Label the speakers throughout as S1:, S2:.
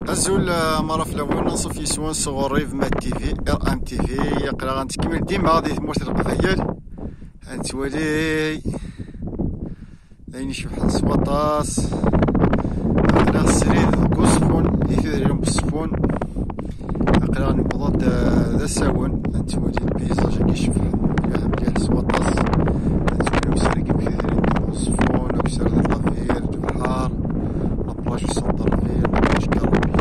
S1: الزول مرة في الأول نصف يسوان صغوري في مات تيفي ار ام تيفي يقرا غنتكمل ديما غادي تموت القضايل هانتوالي لين يشوف الصواطاس اقرا السريد كوسفون يثيرهم بالصفون اقرا نبضات ذا الساون هانتوالي البيزاج كيشوف الفيلم ديال الصواطاس هانتوالي مسرقين كثيرين بالصفون وبسر الغفير البحار لابلاج في سونطر فيل لابلاج كاروبي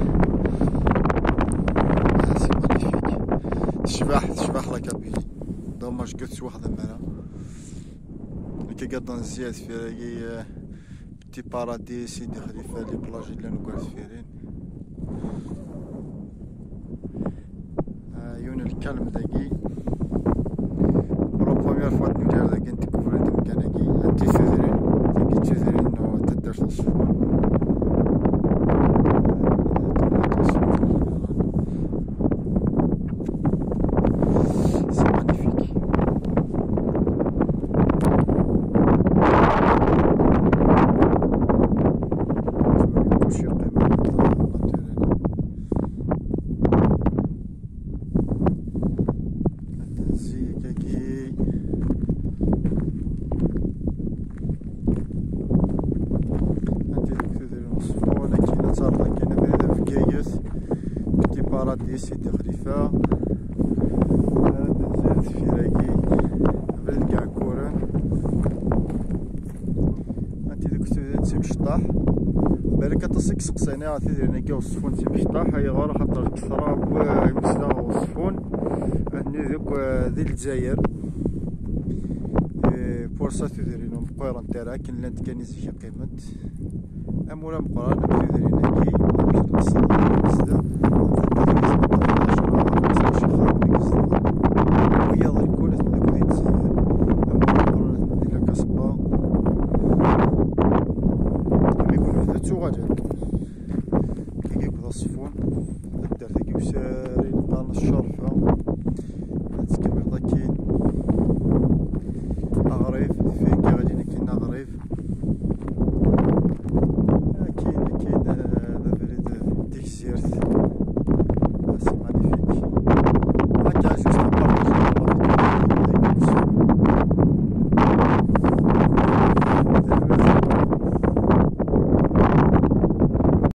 S1: تشبح لا كابيلي دوماج كوتس واحدة معنا كي قاعدين نزياد في راكي بتي باراديس سيدي خليفة لي بلاج اللي انا قاعد فيرين يون الكلم داكي بلا بروميير فوا ندير داكي نديكوفري المكان داكي انتي فيرين داكي تفيرين انو تدير في الصفون باراديس سيدي خليفة بزاف في راكي بلد كاع كوران هانتي ديك تسي مشطاح بالك تصيك سقسينا عرفتي درنا كاع الصفون تسي مشطاح هي غير خاطر كثرة ومسلا والصفون هني دوك ذي الجزائر بورصة تديرينهم بقيران تاعها كاين لاند كان زيجي قيمت امولا مقران تديرينا كي نمشي للقصر
S2: څو غاجل